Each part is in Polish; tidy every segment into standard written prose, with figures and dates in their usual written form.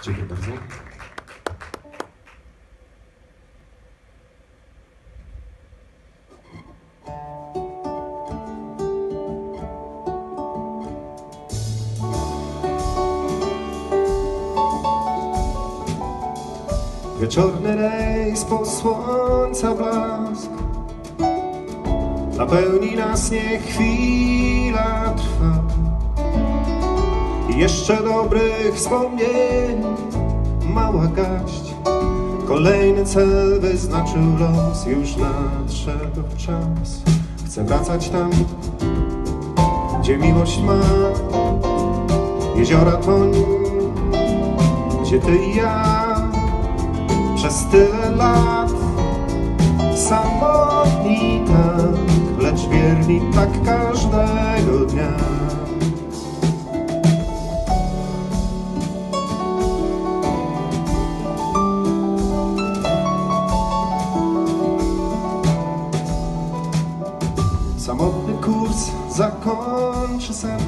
Dziękuję bardzo. Wieczorny rejs po słońca blask napełni nas, niech chwila trwa. I jeszcze dobrych wspomnień mała garść. Kolejny cel wyznaczył los, już nadszedł czas. Chcę wracać tam, gdzie miłość ma jeziora toń, gdzie ty i ja przez tyle lat samotni tak, lecz wierni tak każdego dnia. Samotny kurs zakończy sen.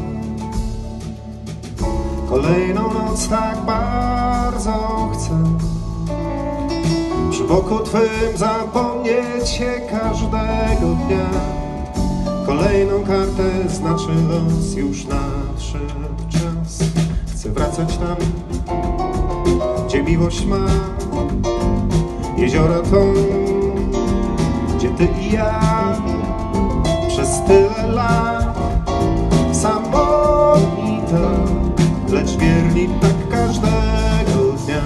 Kolejną noc tak bardzo chcę przy boku twym zapomnieć się każdego dnia. Kolejną kartę znaczy los, już nadszedł czas. Chcę wracać tam, gdzie miłość ma jeziora toń, gdzie ty i ja przez tyle lat samotni tak, lecz wierni tak każdego dnia.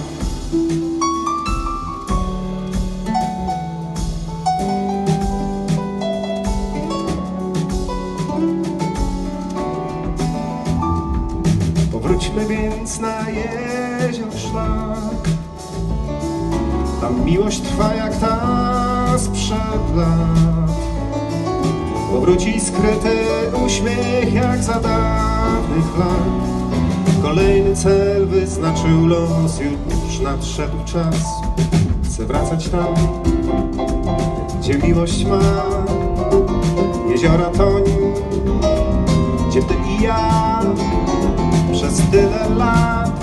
Powróćmy więc na jezior szlak. Tam miłość trwa jak ta sprzed lat. Powróci skryty uśmiech jak za dawnych lat. Kolejny cel wyznaczył los, już nadszedł czas. Chcę wracać tam, gdzie miłość ma jeziora toń, gdzie ty i ja przez tyle lat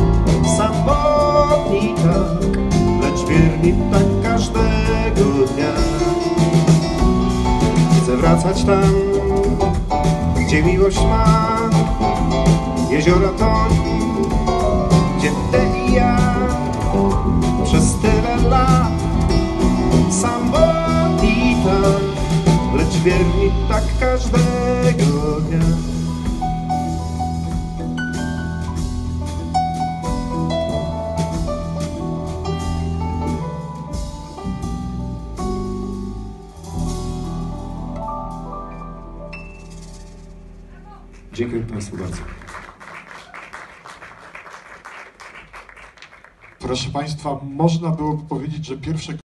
samotni tak, lecz wierni tak każdego dnia. Chcę wracać tam, gdzie miłość ma jeziora toń, gdzie ty i ja przez tyle lat samotni tak, lecz wierni tak każdego dnia. Dziękuję Państwu bardzo. Proszę Państwa, można byłoby powiedzieć, że pierwsze